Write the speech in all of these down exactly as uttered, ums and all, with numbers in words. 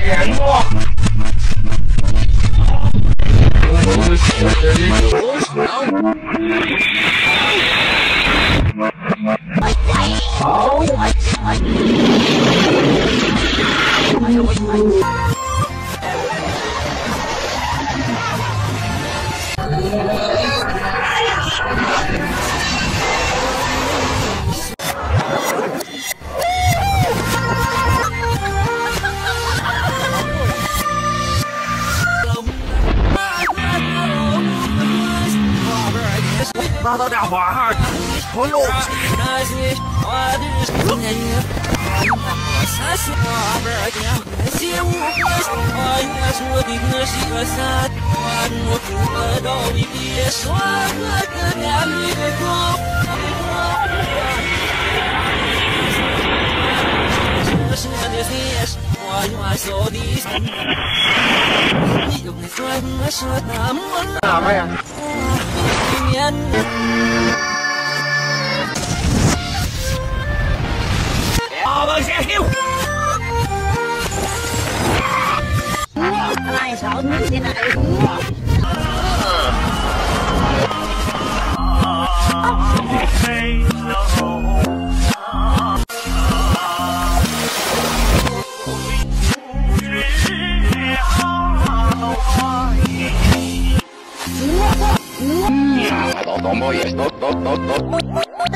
拿到电话，朋友。Làm ấy à? Ờ, vâng, xe kêu. Ai sợ như thế này? ¿Cómo y esto? Tot, tot, tot.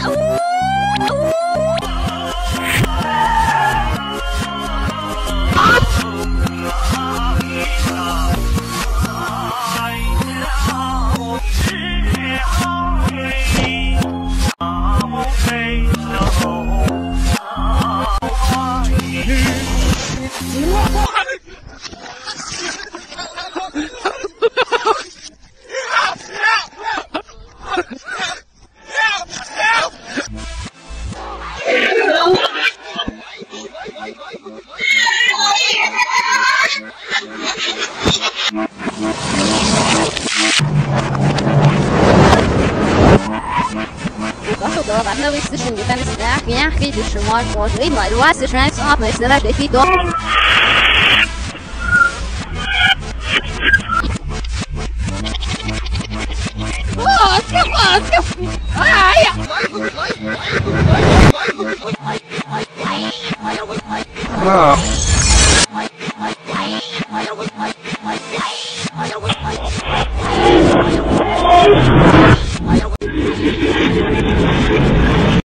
Bạn ơi, sự tình ta sẽ ra nhé khi được sự mòn của dưới mọi quá sự sáng so với sự ra để thi tốt. Ồ, come on, come on. Ai à?